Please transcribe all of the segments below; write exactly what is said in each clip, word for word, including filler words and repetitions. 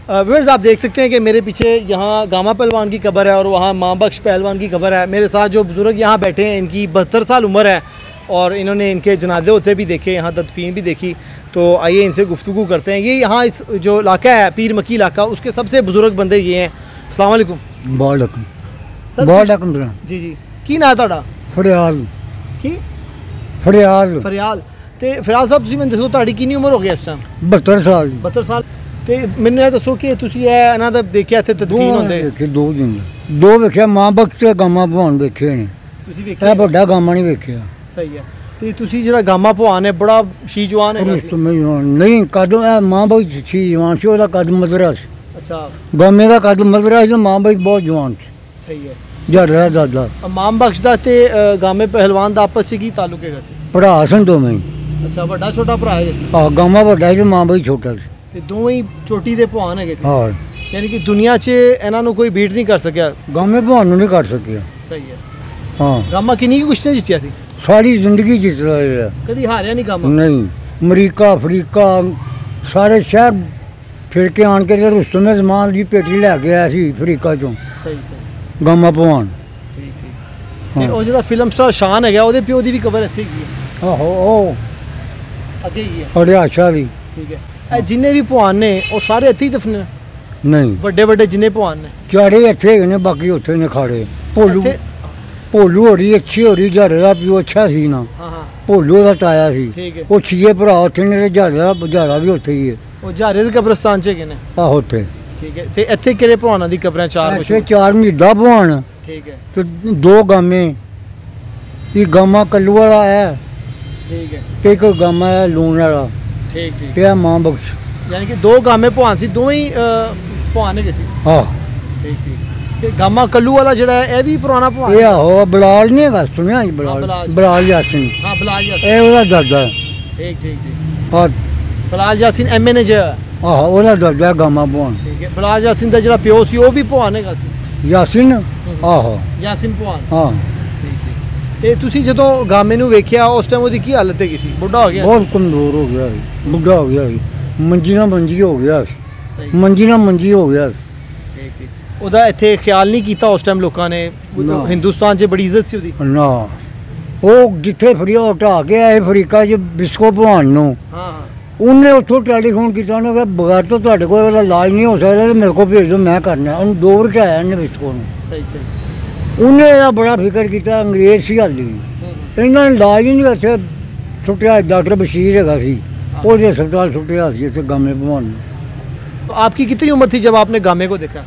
Viewers आप देख सकते हैं कि मेरे पीछे यहाँ गामा पहलवान की कब्र है और वहाँ माँ बख्श पहलवान की कब्र है। मेरे साथ जो बुज़ुर्ग यहाँ बैठे हैं इनकी बहत्तर साल उम्र है और इन्होंने इनके जनाजे होते भी देखे, यहाँ तदफीन भी देखी। तो आइए इनसे गुफ्तगू करते हैं। ये यहाँ इस जो इलाका है पीर मक्की इलाका, उसके सबसे बुज़ुर्ग बंदे ये हैं। अस्सलाम वालेकुम। वालेकुम सर वालेकुम जी जी की ना ਤੁਹਾਡਾ? फरियाल की फरियाल फरियाल। ਤੇ ਫਰਿਆਲ ਸਾਹਿਬ ਤੁਸੀਂ ਮੈਨੂੰ ਦੱਸੋ ਤੁਹਾਡੀ ਕਿੰਨੀ ਉਮਰ ਹੋ ਗਈ ਇਸ ਟਾਈਮ? बहत्तर साल बहत्तर ਸਾਲ। ਤੇ ਮੈਨੂੰ ਇਹ ਦੱਸੋ ਕਿ ਤੁਸੀਂ ਇਹ ਇਹਨਾਂ ਦਾ ਦੇਖਿਆ ਇੱਥੇ ਤਦਫੀਨ ਹੁੰਦੇ? ਵੇਖੇ ਦੋ ਦਿਨ ਦੋ ਵੇਖਿਆ ਮਾਂ ਬਖਸ਼ ਤੇ ਗਾਮਾ ਭਵਾਨ ਵੇਖੇ ਨੇ। ਤੁਸੀਂ ਵੇਖਿਆ? ਇਹ ਵੱਡਾ ਗਾਮਾ ਨਹੀਂ ਵੇਖਿਆ। ਸਹੀ ਹੈ। ਤੇ ਤੁਸੀਂ ਜਿਹੜਾ ਗਾਮਾ ਭਵਾਨ ਹੈ ਬੜਾ ਸ਼ੀਜਵਾਨ ਹੈਗਾ ਸੀ। ਨਹੀਂ ਕੱਦ ਇਹ ਮਾਂ ਬਖਸ਼ ਸੀ ਜਵਾਨ ਸੀ, ਉਹਦਾ ਕੱਦ ਮਧਰਾ ਸੀ। ਅੱਛਾ। ਗਾਮੇ ਦਾ ਕੱਦ ਮਧਰਾ ਸੀ, ਮਾਂ ਬਖਸ਼ ਬਹੁਤ ਜਵਾਨ ਸੀ। ਸਹੀ ਹੈ। ਜੜਾ ਦਾਦਾ ਮਾਮ ਬਖਸ਼ ਦਾ ਤੇ ਗਾਮੇ ਪਹਿਲਵਾਨ ਦਾ ਆਪਸ ਵਿੱਚ ਕੀ ਤਾਲੁਕ ਹੈਗਾ ਸੀ? ਭਰਾ ਸਨ ਦੋਵੇਂ। ਅੱਛਾ, ਵੱਡਾ ਛੋਟਾ ਭਰਾ ਹੈਗਾ ਸੀ। ਹਾਂ, ਗਾਮਾ ਵੱਡਾ ਸੀ, ਮਾਂ ਬਖਸ਼ ਛੋਟਾ ਸੀ। ਤੇ ਦੋਵੇਂ ਹੀ ਚੋਟੀ ਦੇ ਭਵਾਨ ਹੈਗੇ ਸੀ। ਹਾਂ, ਯਾਨੀ ਕਿ ਦੁਨੀਆ 'ਚ ਇਹਨਾਂ ਨੂੰ ਕੋਈ ਬੀਟ ਨਹੀਂ ਕਰ ਸਕਿਆ। ਗਾਮੇ ਭਵਾਨ ਨੂੰ ਨਹੀਂ ਕਰ ਸਕਿਆ। ਸਹੀ ਹੈ। ਹਾਂ, ਗਾਮਾ ਕਿੰਨੀ ਕੁਸ਼ਤੀਆਂ ਜਿੱਤਿਆ ਸੀ? ਸਾਰੀ ਜ਼ਿੰਦਗੀ ਜਿੱਤ ਰਿਹਾ। ਕਦੀ ਹਾਰਿਆ ਨਹੀਂ ਗਾਮਾ? ਨਹੀਂ, ਅਮਰੀਕਾ ਅਫਰੀਕਾ ਸਾਰੇ ਸ਼ਹਿਰ ਫਿਰ ਕੇ ਆਣ ਕੇ ਤੇ ਰੁਸਤਮ ਜ਼ਮਾਨ ਦੀ ਪੇਟੀ ਲੈ ਕੇ ਆਇਆ ਸੀ ਅਫਰੀਕਾ ਚੋਂ। ਸਹੀ ਸਹੀ। ਗਾਮਾ ਭਵਾਨ। ਠੀਕ ਠੀਕ। ਤੇ ਉਹ ਜਿਹੜਾ ਫਿਲਮ ਸਟਾਰ ਸ਼ਾਨ ਹੈਗਾ ਉਹਦੇ ਪਿਓ ਦੀ ਵੀ ਕਬਰ ਇੱਥੇ ਹੀ ਹੈ। ਆਹੋ, ਉਹ ਅੱਗੇ ਹੀ ਹੈ। ਹਰਿਆਸ਼ਾ ਦੀ। ਠੀਕ ਹੈ। ਇਹ ਜਿੰਨੇ ਵੀ ਭਵਾਨ ਨੇ ਉਹ ਸਾਰੇ ਇੱਥੇ ਹੀ ਦਫਨ ਨੇ? ਨਹੀਂ, ਵੱਡੇ ਵੱਡੇ ਜਿੰਨੇ ਭਵਾਨ ਨੇ ਚਾਰੇ ਇੱਥੇ ਹੈਗੇ ਨੇ, ਬਾਕੀ ਉੱਥੇ ਨੇ ਖਾੜੇ। ਭੋਲੂ ਇੱਥੇ- ਭੋਲੂ ਹੋਰੀ ਅੱਛੀ ਹੋਰੀ ਜੜ ਦਾ ਪਿਓ ਅੱਛਾ ਸੀ ਨਾ। ਹਾਂ ਹਾਂ। ਭੋਲੂ ਦਾ ਤਾਇਆ ਸੀ। ਠੀਕ ਹੈ। ਉਹ ਛੀਏ ਭਰਾ ਉੱਥੇ ਨੇ ਤੇ ਜੜ ਦਾ ਬੁਝਾਰਾ ਵੀ ਉੱਥੇ ਹੀ ਹੈ। ਉਹ ਜਾਰੇ ਦੇ ਕਬਰਸਤਾਨ 'ਚ ਹੈਗੇ ਨੇ? ਆਹੋ, ਉੱਥੇ। ਠੀਕ ਹੈ। ਤੇ ਇੱਥੇ ਕਿਹੜੇ ਭਵਾਨਾਂ ਦੀ ਕਬਰਾਂ? ਚਾਰ ਇੱਥੇ ਮਸ਼ਹੂਰ। ਚਾਰ ਮਹੀਦਾ ਭਵਾਨ ਠੀਕ ਹੈ। ਤੇ ਦੋ ਗਾਮੇ। ਇਹ ਗਾਮਾ ਕੱਲੂ ਵਾਲਾ ਹੈ ਠੀਕ ਹੈ। ਤੇ ਇੱਕ ਗਾਮਾ ਹੈ ਲੂਣ ਵਾਲਾ ਠੀਕ ਠੀਕ। ਤੇ ਇਹ ਮਾਂ ਬਖਸ਼। ਯਾਨੀ ਕਿ ਦੋ ਗਾਮੇ ਭਵਾਨ ਸੀ, ਦੋਵੇਂ ਹੀ ਅ, ਭਵਾਨ ਹੈਗੇ ਸੀ। ਆਹ, ਠੀਕ ਠੀਕ। ਤੇ ਗਾਮਾ ਕੱਲੂ ਵਾਲਾ ਜਿਹੜਾ ਹੈ ਇਹ ਵੀ ਪੁਰਾਣਾ ਭਵਾਨ ਇਹ ਹੈ? ਆਹੋ ਬਲਾਲ ਨਹੀਂ ਹੈਗਾ, ਸੁਣਿਆ ਜੀ? ਬਲਾਲ। ਬਲਾਲ ਬਲਾਲ ਯਾਸਿਨ। ਹਾਂ, ਬਲਾਲ ਯਾਸਿਨ। ਇਹ ਉਹਦਾ ਦਾਦਾ। ਠੀਕ ਠੀਕ ਠੀਕ। ਆਹ, ਬਲਾਲ ਯਾਸਿਨ ਐਮ ਐਨ ਜ। ਆਹੋ, ਉਹਦਾ ਦਾਦਾ ਗਾਮਾ ਭਵਾਨ। ਠੀਕ ਹੈ। ਬਲਾਲ ਯਾਸਿਨ ਦਾ ਜਿਹੜਾ ਪਿਓ ਸੀ ਉਹ ਵੀ ਭਵਾਨ ਹੈਗਾ ਸੀ? ਯਾਸਿਨ। ਆਹੋ, ਯਾਸਿਨ ਭਵਾਨ। ਹਾਂ। ਠੀਕ ਠੀਕ। ਤੇ ਤੁਸੀਂ ਜਦੋਂ ਗਾਮੇ ਨੂੰ ਵੇਖਿਆ ਉਸ ਟਾਈਮ ਉਹਦੀ ਕੀ ਹਾਲਤ ਹੈਗੀ ਸੀ? ਬੁੱਢਾ ਹੋ ਗਿਆ? ਬਹੁਤ ਕਮਜ਼ੋਰ ਹੋ ਗਿਆ ਸੀ, ਬੁੱਢਾ ਹੋ ਗਿਆ ਸੀ, ਮੰਜੀ ਨਾਲ ਮੰਜੀ ਹੋ ਗਿਆ ਸੀ, ਸਹੀ। ਮੰਜੀ ਨਾਲ ਮੰਜੀ ਹੋ ਗਿਆ ਸੀ। ਠੀਕ ਠੀਕ। ਉਹਦਾ ਇੱਥੇ ਖਿਆਲ ਨਹੀਂ ਕੀਤਾ ਉਸ ਟਾਈਮ ਲੋਕਾਂ ਨੇ? ਨਾ। ਹਿੰਦੁਸਤਾਨ 'ਚ ਬੜੀ ਇੱਜ਼ਤ ਸੀ ਉਹਦੀ? ਨਾ, ਉਹ ਜਿੱਥੇ ਫਰੀਆ ਢਾਹ ਕੇ ਆਏ ਅਫਰੀਕਾ 'ਚ ਬਿਸਕੋ ਭਵਾਨ ਨੂੰ, ਹਾਂ ਹਾਂ। ਉਹਨੇ ਉੱਥੋਂ ਟੈਲੀਫੋਨ ਕੀਤਾ, ਉਹਨੇ ਕਿਹਾ ਬਗੈਰ ਤੋਂ ਤੁਹਾਡੇ ਕੋਲ ਉਹਦਾ ਇਲਾਜ ਨਹੀਂ ਹੋ ਸਕਦਾ ਤੇ ਮੇਰੇ ਕੋਲ ਭੇਜ ਦਿਓ, ਮੈਂ ਕਰਨਾ। ਉਹਨੂੰ ਦੋ ਵਾਰ ਢਾਇਆ ਇਹਨੇ ਬਿਸਕੋ ਨੂੰ। ਸਹੀ ਸਹੀ। ਉਹਨੇ ਇਹਦਾ ਬੜਾ ਫਿਕਰ ਕੀਤਾ, ਅੰਗਰੇਜ਼ ਸੀ ਹਾਲੀ ਵੀ, ਇਹਨਾਂ ਨੇ ਇਲਾਜ ਹੀ ਨਹੀਂ ਇੱਥੇ ਸੁੱਟਿਆ। ਡਾਕਟਰ ਬਸ਼ੀਰ ਹੈਗਾ ਸੀ, ਉਹਦੇ ਹਸਪਤਾਲ ਸੁੱਟਿਆ ਸੀ ਇੱਥੇ ਗਾਮੇ ਭਵਾਨ ਨੂੰ। तो आपकी कितनी उम्र थी जब आपने गामे को देखा?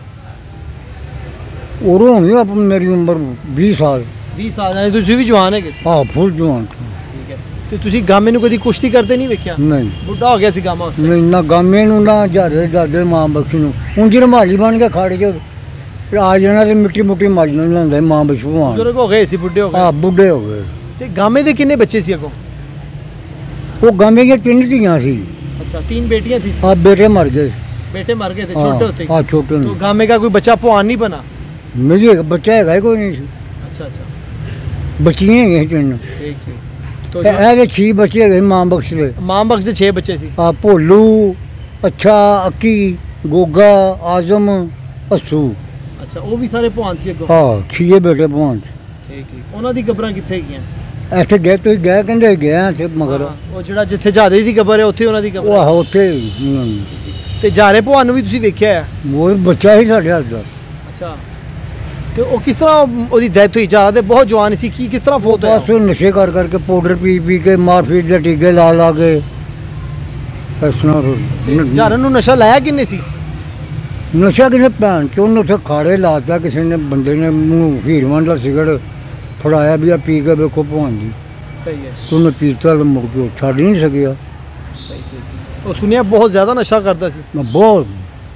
ਉਦੋਂ ਹੋਣੀ ਆਪ ਮੇਰੀ ਉਮਰ ਵੀਹ ਸਾਲ। बीस साल यानी ਤੁਸੀਂ ਵੀ ਜਵਾਨ ਹੈਗੇ ਸੀ? ਆਹ, ਫੁੱਲ ਜਵਾਨ ਸੀ। ਠੀਕ ਹੈ। ਤੇ ਤੁਸੀਂ ਗਾਮੇ ਨੂੰ ਕਦੀ ਕੁਸ਼ਤੀ ਕਰਦੇ ਨਹੀਂ ਵੇਖਿਆ? ਨਹੀਂ ਬੁੱਢਾ ਹੋ ਗਿਆ ਸੀ ਗਾਮਾ ਉਸ time? ਨਹੀਂ, ਨਾ ਗਾਮੇ ਨੂੰ ਨਾ ਜਾਰੇ ਦਾਦੇ ਮਾਂ ਬਖਸ਼ ਨੂੰ। ਹੁਣ ਜਿਹੜਾ ਮਾਲੀ ਬਣ ਕੇ ਖਾੜੇ 'ਚ ਆ ਜਾਣਾ ਤੇ ਮਿੱਟੀ ਮੁੱਟੀ ਮਾਰੀ ਨੂੰ ਲਾਉਂਦਾ ਮਾਂ ਬਖਸ਼ ਭਵਾਨ। ਬਜ਼ੁਰਗ ਹੋ ਗਏ ਸੀ, ਬੁੱਢੇ ਹੋ ਆਹ, ਗਏ? ਬੁੱਢੇ ਹੋ ਗਏ। ਤੇ ਗਾਮੇ ਦੇ ਕਿੰਨੇ ਬੱਚੇ ਸੀ ਅੱਗੋਂ? ਉਹ ਗਾਮੇ ਦੀਆਂ ਤਿੰਨ ਧੀਆਂ ਸੀ। अच्छा, तीन बेटियां थी? ਆ ਬੇਟੇ ਮਰ ਗਏ। बेटे मर गए थे छोटे होते? हाँ, छोटे तो गामे का कोई बच्चा भवान नहीं बना? मेरी एक बच्चा है कोई नहीं सी। अच्छा अच्छा। बच्चियां हैं तीन। ठीक ठीक। तो ऐसे छह बच्चे है मां बख्श दे। मां बख्श दे छह बच्चे सी? आ भोलू, अच्छा, अक्की, गोगा, आजम, अस्सू। अच्छा, वो भी सारे भवान सी अगों? हाँ, छे बेटे भवान। ठीक ठीक। उन्हां दी कबरां कित्थे गईयां? ਇੱਥੇ ਗਏ ਤੁਸੀਂ ਗਏ ਕਹਿੰਦੇ ਗਿਆ ਇੱਥੇ ਮਗਰ। ਉਹ ਜਿਹੜਾ ਜਿੱਥੇ ਜਾਦੇ ਦੀ ਕਬਰ ਹੈ ਉੱਥੇ ਉਹਨਾਂ ਦੀ ਕਬਰ? ਉਹ ਆਹੋ, ਉੱਥੇ। ਤੇ ਜਾਰੇ ਭਵਾਨ ਨੂੰ ਵੀ ਤੁਸੀਂ ਵੇਖਿਆ ਹੈ? ਉਹ ਬੱਚਾ ਹੀ ਸਾਡੇ ਹੱਥ ਦਾ। ਅੱਛਾ। ਤੇ ਉਹ ਕਿਸ ਤਰ੍ਹਾਂ ਉਹਦੀ ਡੈਥ ਹੋਈ? ਜਾਰਾ ਤੇ ਬਹੁਤ ਜਵਾਨ ਸੀ, ਕੀ ਕਿਸ ਤਰ੍ਹਾਂ ਫੌਤ ਹੋਇਆ? ਬਸ ਨਸ਼ੇ ਕਰ ਕਰਕੇ ਪਾਊਡਰ ਪੀ ਪੀ ਕੇ ਮਾਰਫੀਟ ਦੇ ਟੀਕੇ ਲਾ ਲਾ ਕੇ ਇਸ ਤਰ੍ਹਾਂ। ਜਾਰਨ ਨੂੰ ਨਸ਼ਾ ਲਾਇਆ ਕਿੰਨੇ ਸੀ? ਨਸ਼ਾ ਕਿਨੇ ਭੈਣ ਚੋਂ ਉਹਨੇ ਉੱਥੇ ਖਾੜੇ ਲਾਤਾ ਕਿਸੇ ਨੇ, ਬੰਦੇ ਨੇ ਮੂੰਹ ਹੀਰਵਾਨ ਦਾ ਸਿਗਰਟ ਫੜਾਇਆ ਵੀ ਆ ਪੀ ਕੇ ਵੇਖੋ ਭਵਾਨ ਜੀ। ਸਹੀ ਹੈ। ਉਹਨੇ ਪੀਤਾ ਤਾਂ ਮੁੜ ਕੇ ਛੱਡ ਨਹੀਂ ਸਕਿਆ। ਸਹੀ ਸਹੀ। ਉਹ ਸੁਣਿਆ ਬਹੁਤ ਜ਼ਿਆਦਾ ਨਸ਼ਾ ਕਰਦਾ ਸੀ? ਮੈਂ ਬਹੁਤ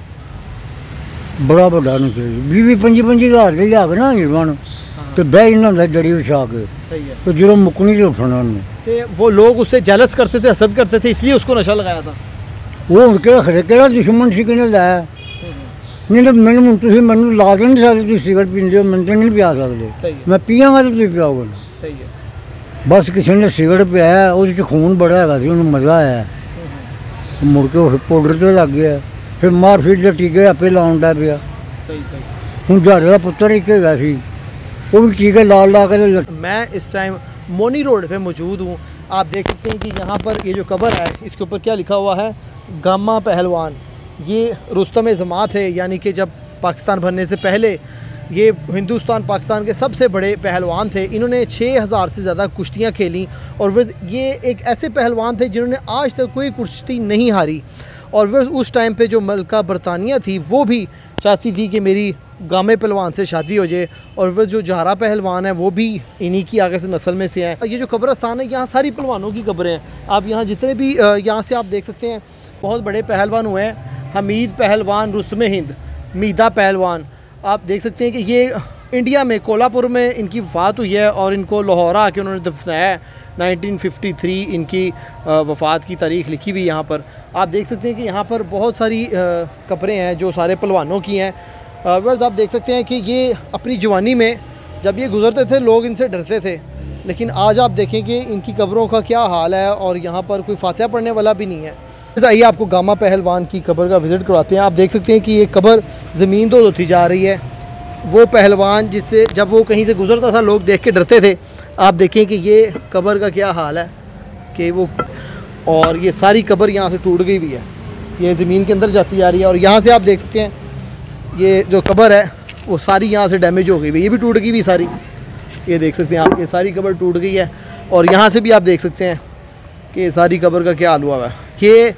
ਬੜਾ ਵੱਡਾ ਨਸ਼ਾ ਸੀ। ਵੀਹ ਵੀਹ ਪੰਜੀ ਪੰਜੀ ਹਜ਼ਾਰ ਦੇ ਲਿਆ ਕੇ ਨਾ ਹੀਰਵਾਨ ਤੇ ਬਹਿ ਇਹਨਾਂ ਦਾ ਜੜੀ ਵਿਛਾ ਕੇ। सही है। तो जो मुकनी से उठाना उन्होंने, तो वो लोग उससे जेलस करते थे, हसद करते थे, इसलिए उसको नशा लगाया था? वो उनके खरे केड़ा दुश्मन सी किने लाया? नहीं तो मैंने मुझे तुम मैं ला तो नहीं सकते, तुम सिगरेट पीते हो, मैं तो नहीं पिया सकते, मैं पियाँगा तो तुम पियाओगे। सही है। बस किसी ने सिगरेट पिया, उस खून बड़ा है, उन्हें मज़ा आया, मुड़ के पाउडर तो लग गया। फिर मारफीट के टीके आपे लाउन लग पिया। सही सही। हूँ जहारे का पुत्र एक है सी, वो भी टीके ला ला के। मैं इस टाइम मोनी रोड पे मौजूद हूँ। आप देख सकते हैं कि यहाँ पर ये जो कब्र है इसके ऊपर क्या लिखा हुआ है, गामा पहलवान। ये रुस्तम जमात है, यानी कि जब पाकिस्तान बनने से पहले ये हिंदुस्तान पाकिस्तान के सबसे बड़े पहलवान थे। इन्होंने छः हज़ार से ज़्यादा कुश्तियाँ खेली और फिर ये एक ऐसे पहलवान थे जिन्होंने आज तक कोई कुश्ती नहीं हारी। और फिर उस टाइम पे जो मलका बरतानिया थी वो भी चाहती थी कि मेरी गामे पहलवान से शादी हो जाए, और फिर जो जहरा पहलवान है वो भी इन्हीं की आगे से नस्ल में से हैं। ये जो कब्रस्तान है यहाँ सारी पहलवानों की कब्रें हैं। आप यहाँ जितने भी यहाँ से आप देख सकते हैं बहुत बड़े पहलवान हुए हैं। हमीद पहलवान, रुस्तम हिंद, मीदा पहलवान, आप देख सकते हैं कि ये इंडिया में कोल्हापुर में इनकी वफ़ात हुई है और इनको लाहौर आके उन्होंने दफनाया है। नाइनटीन फिफ्टी थ्री इनकी वफ़ात की तारीख़ लिखी हुई यहाँ पर। आप देख सकते हैं कि यहाँ पर बहुत सारी कब्रें हैं जो सारे पहलवानों की हैं। वर्स आप देख सकते हैं कि ये अपनी जवानी में जब ये गुज़रते थे लोग इनसे डरते थे, लेकिन आज आप देखें कि इनकी कब्रों का क्या हाल है और यहाँ पर कोई फातिहा पढ़ने वाला भी नहीं है। आइए आपको गामा पहलवान की कब्र का विज़िट करवाते हैं। आप देख सकते हैं कि ये कब्र ज़मीन दो होती जा रही है। वो पहलवान जिससे जब वो कहीं से गुज़रता था लोग देख के डरते थे, आप देखें कि ये कब्र का क्या हाल है कि वो, और ये सारी कब्र यहाँ से टूट गई हुई है, ये ज़मीन के अंदर जाती जा रही है। और यहाँ से आप देख सकते हैं ये जो कब्र है वो सारी यहाँ से डैमेज हो गई हुई, ये भी टूट गई हुई सारी। ये देख सकते हैं आप, ये सारी कब्र टूट गई है। और यहाँ से भी आप देख सकते हैं कि सारी कब्र का क्या हाल हुआ है। ये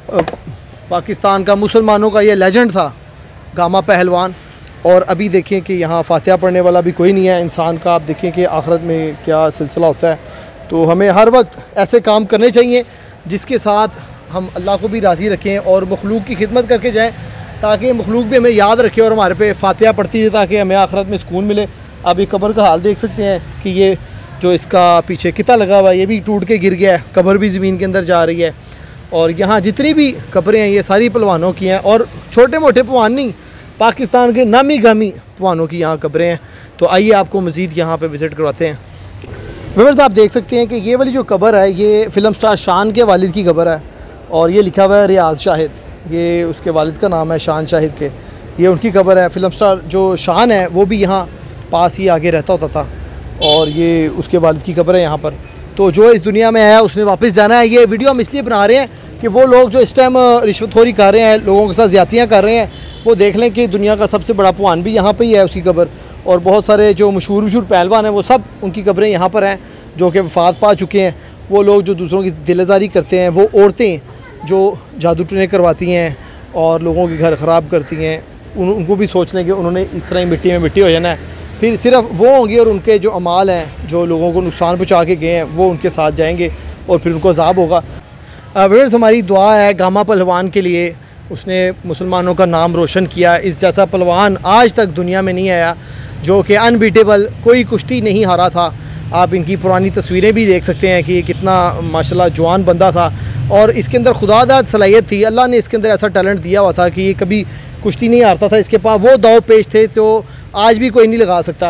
पाकिस्तान का मुसलमानों का ये लेजेंड था गामा पहलवान। और अभी देखें कि यहाँ फातिहा पढ़ने वाला भी कोई नहीं है इंसान का। आप देखें कि आखिरत में क्या सिलसिला होता है। तो हमें हर वक्त ऐसे काम करने चाहिए जिसके साथ हम अल्लाह को भी राज़ी रखें और मखलूक की खिदमत करके जाएं, ताकि मखलूक भी हमें याद रखे और हमारे पे फातिहा पढ़ती रहे, ताकि हमें आखिरत में सुकून मिले। आप ये कब्र का हाल देख सकते हैं कि ये जो इसका पीछे किता लगा हुआ है ये भी टूट के गिर गया है, कब्र भी ज़मीन के अंदर जा रही है। और यहाँ जितनी भी कब्रें हैं ये सारी पहलवानों की हैं, और छोटे मोटे पहलवान नहीं, पाकिस्तान के नामी गामी पहलवानों की यहाँ कब्रें हैं। तो आइए आपको मज़ीद यहाँ पे विज़िट करवाते हैं। व्यूअर्स आप देख सकते हैं कि ये वाली जो कब्र है ये फ़िल्म स्टार शान के वालिद की कब्र है, और ये लिखा हुआ है रियाज शाहिद, ये उसके वालिद का नाम है शान शाहिद के, ये उनकी कब्र है। फ़िल्म स्टार जो शान है वो भी यहाँ पास ही आगे रहता होता था, और ये उसके वालिद की कब्र है यहाँ पर। तो जो इस दुनिया में आया उसने वापस जाना है। ये वीडियो हम इसलिए बना रहे हैं कि वो लोग जो इस टाइम रिश्वतखोरी कर रहे हैं, लोगों के साथ ज़्यादतियाँ कर रहे हैं, वो देख लें कि दुनिया का सबसे बड़ा पहलवान भी यहाँ पे ही है उसकी कब्र। और बहुत सारे जो मशहूर मशहूर पहलवान हैं वो सब उनकी कब्रें यहाँ पर हैं जो कि वफ़ात पा चुके हैं। वो लोग जो दूसरों की दिलज़ारी करते हैं, वो औरतें जो जादू टोने करवाती हैं और लोगों के घर ख़राब करती हैं, उन, उनको भी सोच लें कि उन्होंने इस तरह ही मिट्टी में मिट्टी हो जाना है। फिर सिर्फ वो होंगे और उनके जो अमाल हैं जो लोगों को नुकसान पहुँचा के गए हैं वो उनके साथ जाएंगे और फिर उनको अज़ाब होगा। व्यूअर्स हमारी दुआ है गामा पहलवान के लिए, उसने मुसलमानों का नाम रोशन किया। इस जैसा पहलवान आज तक दुनिया में नहीं आया जो कि अनबीटेबल, कोई कुश्ती नहीं हारा था। आप इनकी पुरानी तस्वीरें भी देख सकते हैं कि ये कितना माशाल्लाह जवान बंदा था, और इसके अंदर खुदादाद सलाहियत थी। अल्लाह ने इसके अंदर ऐसा टैलेंट दिया हुआ था कि ये कभी कुश्ती नहीं हारता था। इसके पास वो दाव पेश थे तो आज भी कोई नहीं लगा सकता।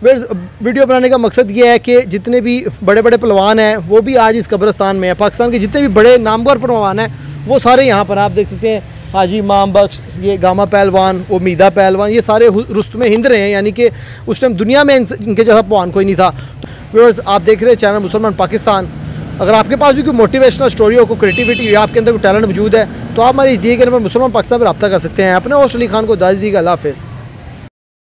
वीडियो बनाने का मकसद ये है कि जितने भी बड़े बड़े पहलवान हैं वो भी आज इस कब्रिस्तान में हैं। पाकिस्तान के जितने भी बड़े नामवर पहलवान हैं वो सारे यहाँ पर आप देख सकते हैं। हाजी इमाम बख्श, ये गामा पहलवान, वो मीदा पहलवान, ये सारे रुस्तम हिंद रहे हैं, यानी कि उस टाइम दुनिया में इनके जैसा पहलवान कोई नहीं था। व्यूअर्स आप देख रहे हैं चैनल मुसलमान पाकिस्तान। अगर आपके पास भी कोई मोटिवेशनल स्टोरी हो, कोई क्रिएटिविटी हो, आपके अंदर कोई टैलेंट मौजूद है, तो आप हमारे इस दिए गए नंबर मुसलमान पाकिस्तान पर रब्ता कर सकते हैं। अपने होस्ट अली खान को दादी दी का अल्लाह हाफ़िज़।